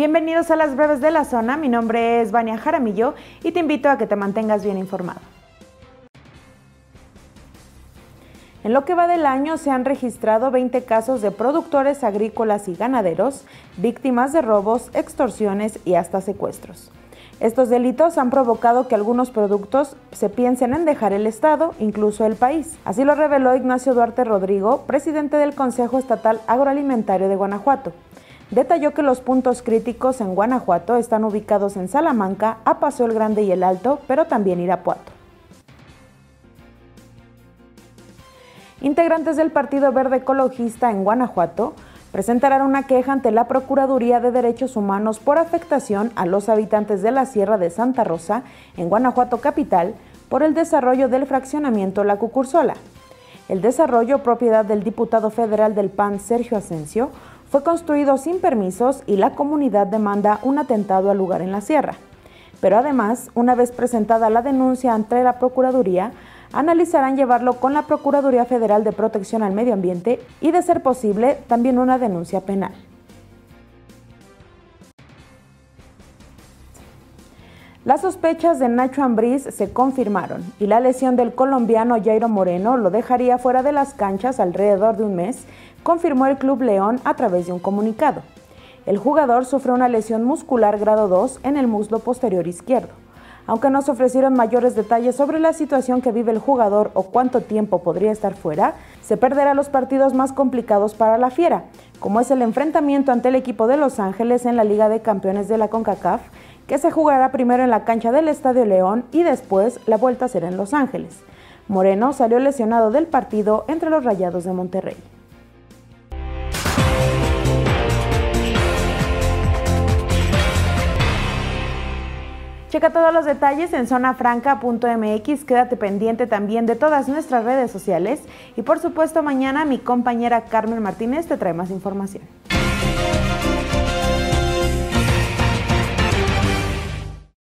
Bienvenidos a las breves de la zona, mi nombre es Vania Jaramillo y te invito a que te mantengas bien informado. En lo que va del año se han registrado 20 casos de productores agrícolas y ganaderos, víctimas de robos, extorsiones y hasta secuestros. Estos delitos han provocado que algunos productos se piensen en dejar el estado, incluso el país. Así lo reveló Ignacio Duarte Rodrigo, presidente del Consejo Estatal Agroalimentario de Guanajuato. Detalló que los puntos críticos en Guanajuato están ubicados en Salamanca, Apaseo el Grande y el Alto, pero también Irapuato. Integrantes del Partido Verde Ecologista en Guanajuato presentarán una queja ante la Procuraduría de Derechos Humanos por afectación a los habitantes de la Sierra de Santa Rosa, en Guanajuato capital, por el desarrollo del fraccionamiento La Cucursola. El desarrollo, propiedad del diputado federal del PAN Sergio Asensio, fue construido sin permisos y la comunidad demanda un atentado al lugar en la sierra. Pero además, una vez presentada la denuncia ante la Procuraduría, analizarán llevarlo con la Procuraduría Federal de Protección al Medio Ambiente y, de ser posible, también una denuncia penal. Las sospechas de Nacho Ambriz se confirmaron y la lesión del colombiano Jairo Moreno lo dejaría fuera de las canchas alrededor de un mes, confirmó el Club León a través de un comunicado. El jugador sufrió una lesión muscular grado 2 en el muslo posterior izquierdo. Aunque no se ofrecieron mayores detalles sobre la situación que vive el jugador o cuánto tiempo podría estar fuera, se perderá los partidos más complicados para la Fiera, como es el enfrentamiento ante el equipo de Los Ángeles en la Liga de Campeones de la CONCACAF, que se jugará primero en la cancha del Estadio León y después la vuelta será en Los Ángeles. Moreno salió lesionado del partido entre los Rayados de Monterrey. Checa todos los detalles en zonafranca.mx, quédate pendiente también de todas nuestras redes sociales y por supuesto mañana mi compañera Carmen Martínez te trae más información.